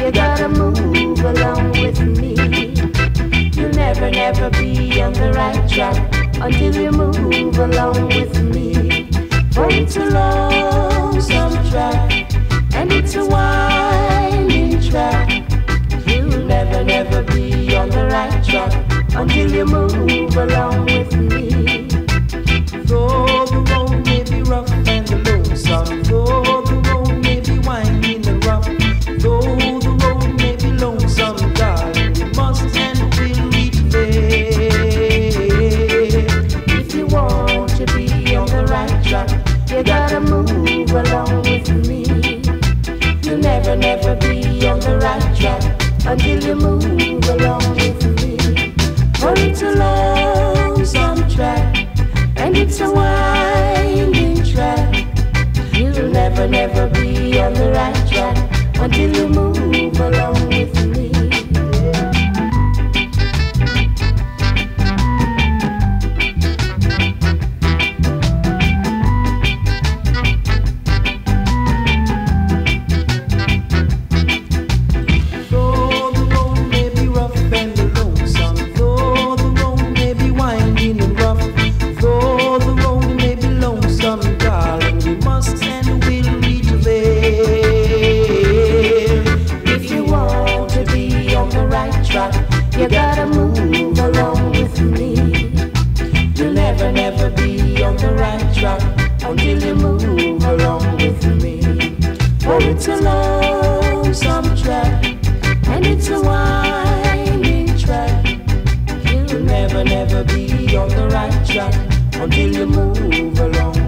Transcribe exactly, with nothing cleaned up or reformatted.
You gotta move along with me. You'll never, never be on the right track until you move along with me. For it's a lonesome track, and it's a winding track. You'll never, never be on the right track until you move along with me. Though the road may be rough and lonesome, though the road may be winding and rough, though the road may be lonesome, darling, we must and will reach there. If you want to be on the right track, you gotta move along with me. You'll never, never be on the right track until you move along with me. For it's a lonesome track, and it's a winding track. You'll never, never be on the right track until you move along with me. Though the road may be rough and lonesome, though the road may be winding and rough, though the road may be lonesome, darling, we must and will reach there. If you want to be on the right track, you gotta move along with me. You'll never, never be on the right track until you move along with me. For it's a lonesome track, and it's a winding track. You'll never, never be on the right track until you move along